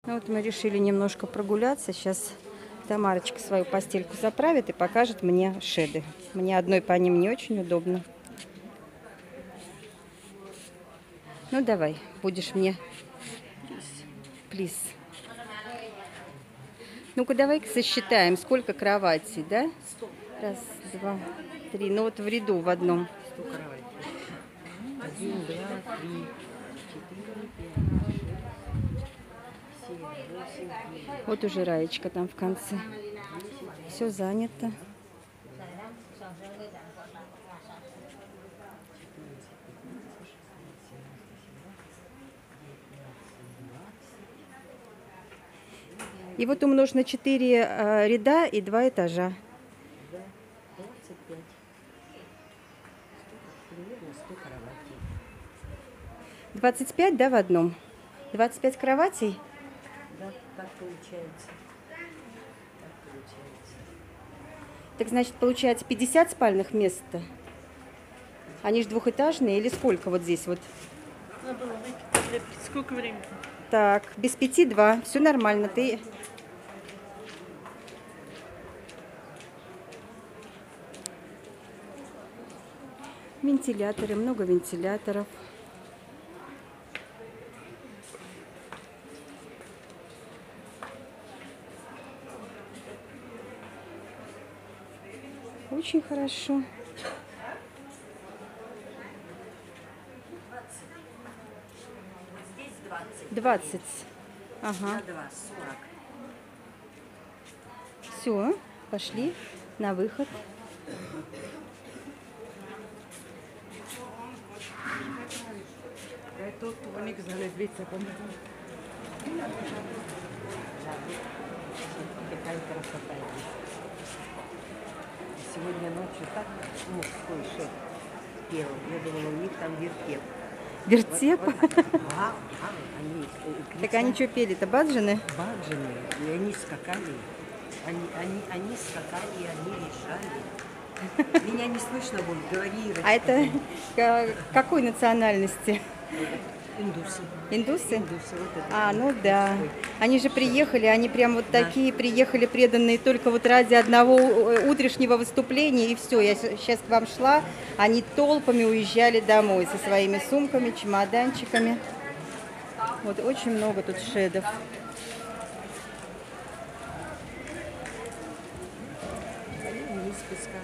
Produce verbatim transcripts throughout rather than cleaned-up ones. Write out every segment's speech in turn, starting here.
Ну вот мы решили немножко прогуляться. Сейчас Тамарочка свою постельку заправит и покажет мне шеды. Мне одной по ним не очень удобно. Ну давай, будешь мне... Плиз. Ну-ка давай-ка сосчитаем, сколько кроватей, да? Раз, два, три. Ну вот в ряду в одном. Один, два, три, четыре, пять, шесть, семь, восемь, девять. Вот уже Раечка там в конце. Все занято. И вот умножь на четыре э, ряда и два этажа. двадцать пять. Примерно сто кроватей. двадцать пять, да, в одном? двадцать пять кроватей? Да, так получается. Так получается. Так значит, получается пятьдесят спальных мест-то? Они же двухэтажные или сколько вот здесь вот? Надо было выпить. Сколько времени? Так, без пяти два. Все нормально. Ты... Вентиляторы, много вентиляторов. Очень хорошо. Здесь двадцать. двадцать. Ага. два, сорок. Все, пошли на выход. Это тоник залезлиться, по-моему. Какая красота здесь. Сегодня ночью так мужской шеф пел. Я думала, у них там вертеп. Вертеп? Вот, вот, ага, ага, они, э, Так они что пели-то, баджаны? баджаны, и они скакали. Они, они, они скакали, они решали. Меня не слышно будет, говори, Ирочка. А это ка- какой национальности? Индусы. Индусы? Индусы, вот это. А, ну да. Они же приехали, они прям вот Да. такие приехали, преданные только вот ради одного э, утреннего выступления, и все. Я сейчас к вам шла, они толпами уезжали домой со своими сумками, чемоданчиками. Вот очень много тут шедов. Вниз песка.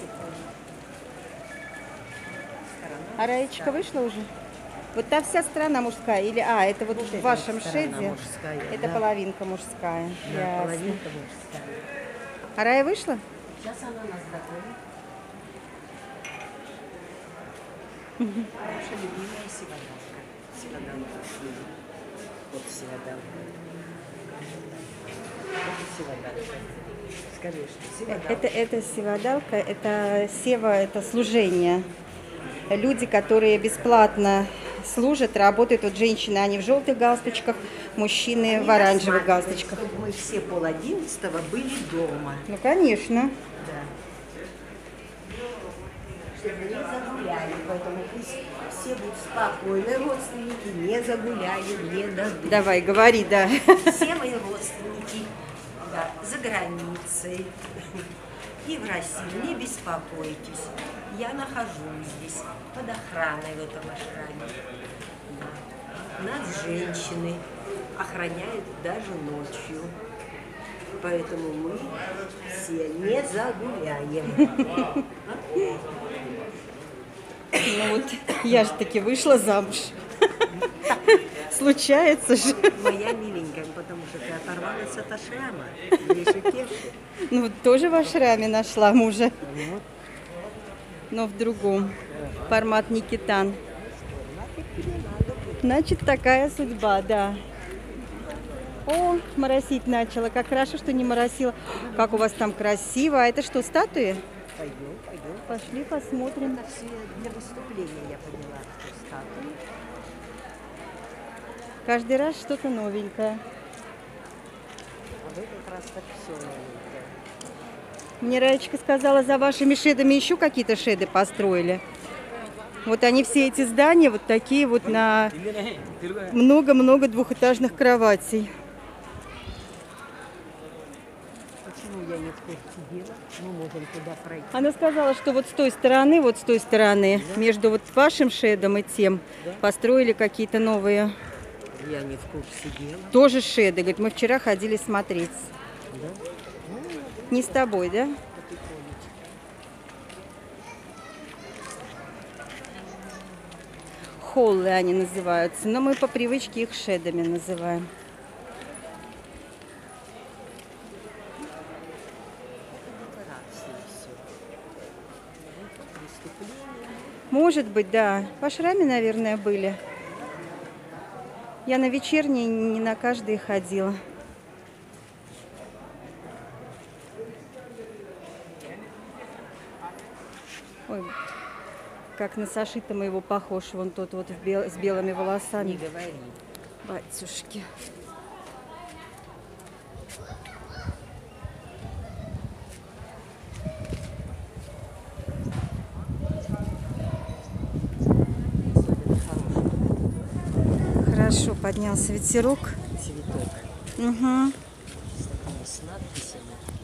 А Раечка вышла уже? Вот та вся сторона мужская? Или, а, это вот в вашем сторона шеде? мужская, Это да. половинка мужская. Да, Ясно. половинка мужская. А Рая вышла? Сейчас она нас готовит. Наша любимая севадалка. Севадалка. Вот севадалка. Это севадалка. Скажи, что севадалка. Это, это севадалка, это сева, это служение. Люди, которые бесплатно служат, работают. Вот женщины, они в желтых галстучках, мужчины в оранжевых галстучках. Чтобы мы все пол одиннадцатого были дома. Ну, конечно. Да. Чтобы не загуляли, поэтому пусть все будут спокойны, родственники не загуляли, не дадут. Давай, говори, да. Все мои родственники, да, за границей и в России, не беспокойтесь. Я нахожусь здесь под охраной в этом ашраме. Да. Нас женщины охраняют даже ночью. Поэтому мы все не загуляем. Ну вот, я же таки вышла замуж. Случается же. Моя миленькая, потому что ты оторвалась от ашрама. Ближе к кешу. Ну, вот тоже в ашраме нашла мужа, Вот. но в другом. Формат Никитан. Значит, такая судьба, да. О, моросить начала. Как хорошо, что не моросила. Как у вас там красиво. А это что, статуи? Пойдем, пойдем. Пошли посмотрим. Это все для выступления, я поняла, что статуи. Каждый раз что-то новенькое. А в этот раз так все новенькое. Мне Раечка сказала, за вашими шедами еще какие-то шеды построили. Вот они все эти здания вот такие вот на много-много двухэтажных кроватей. Ну, я не в курсе дела. Мы можем туда пройти. Она сказала, что вот с той стороны, вот с той стороны, между вот вашим шедом и тем, Да. построили какие-то новые, Я не в курсе дела. тоже шеды. Говорит, мы вчера ходили смотреть. Да? Не с тобой, да? Потихонечку. Холлы они называются, но мы по привычке их шедами называем. Декорации все. Преступление. Может быть, да. В Ашраме, наверное, были. Я на вечерние не на каждый ходила. Ой, как на Сашита моего похож, вон тот вот в бел- с белыми Не волосами. говори. Батюшки. Особенно хороший Хорошо поднялся ветерок. цветок. Угу. С такими с надписями.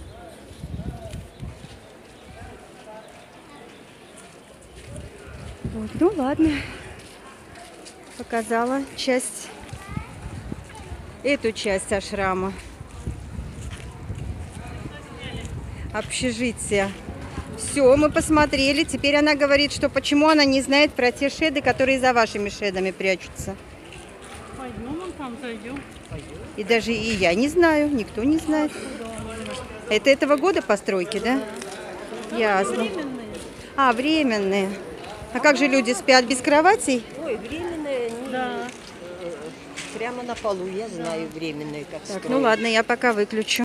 Вот, ну ладно. Показала часть, эту часть ашрама. Общежитие. Все, мы посмотрели. Теперь она говорит, что почему она не знает про те шеды, которые за вашими шедами прячутся. Пойдем, вон там зайдем. И даже и я не знаю, никто не знает. Это этого года постройки, да? Ясно. Временные. А, временные. А как же люди спят без кроватей? Ой, временные, они Да. э, прямо на полу, я знаю, временные как Так, строят. ну ладно, я пока выключу.